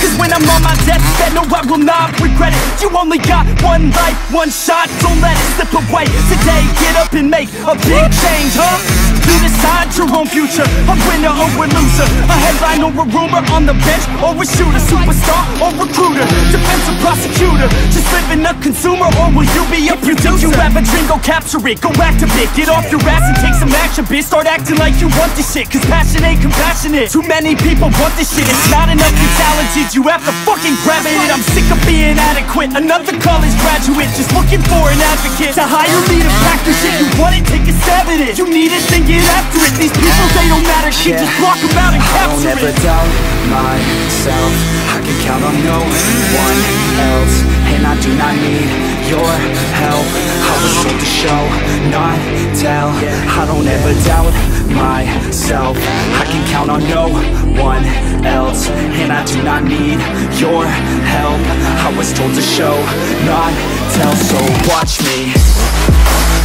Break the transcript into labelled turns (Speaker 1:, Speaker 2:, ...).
Speaker 1: Cause when I'm on my deathbed, no, I will not regret it. You only got one life, one shot, don't let it slip away. Today, get up and make a big change, huh? You decide your own future, a winner or a loser, a headline or a rumor, on the bench or a shooter, superstar or recruiter, defensive prosecutor, just living a consumer, or will you be a producer? If you have a dream, go capture it, go activate, get off your ass and take some action, bitch. Start acting like you want this shit, cause passion ain't compassionate. Too many people want this shit, it's not enough you're talented, you have to fucking grab it. I'm sick of being adequate, another college graduate, just looking for an advocate to hire me to pack the shit. You want it, take a stab at it, you need it, then get after it. These people, they don't matter, shit, just block them out and capture it.
Speaker 2: I don't ever doubt myself, I can count on no one else, and I do not need your help. I was told to show, not tell. I don't ever doubt myself, I can count on no one else, and I do not need your help. I was told to show, not tell, so watch me